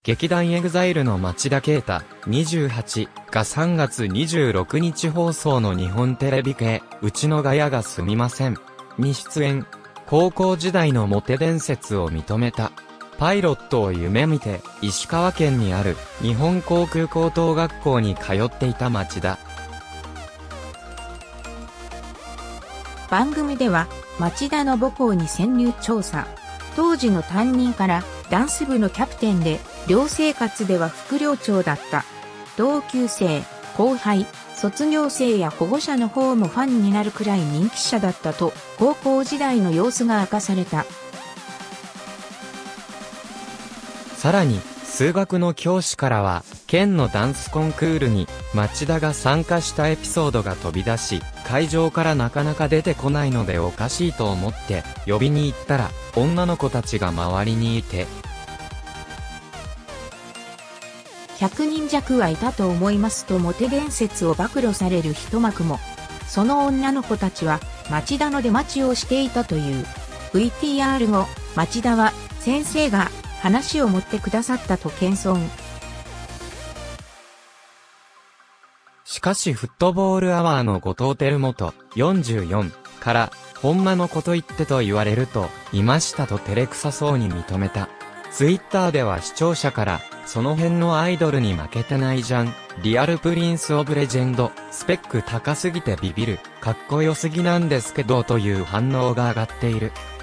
劇団エグザイルの町田啓太、28が3月26日放送の日本テレビ系、うちのガヤがすみません。に出演。高校時代のモテ伝説を認めた。パイロットを夢見て、石川県にある日本航空高等学校に通っていた町田。 番組では、町田の母校に潜入調査。当時の担任からダンス部のキャプテンで、寮生活では副寮長だった。同級生、後輩、卒業生や保護者の方もファンになるくらい人気者だったと、高校時代の様子が明かされた。 さらに、数学の教師からは、県のダンスコンクールに町田が参加したエピソードが飛び出し、会場からなかなか出てこないのでおかしいと思って呼びに行ったら、女の子たちが周りにいて、 100人弱はいたと思いますとモテ伝説を暴露される一幕も。その女の子たちは町田の出待ちをしていたという。VTR 後、町田は先生が話を持ってくださったと謙遜。 しかしフットボールアワーの後藤輝元44から、ほんまのこと言ってと言われると、いましたと照れくさそうに認めた。ツイッターでは視聴者から、その辺のアイドルに負けてないじゃん。リアルプリンスオブレジェンド、スペック高すぎてビビる、かっこよすぎなんですけどという反応が上がっている。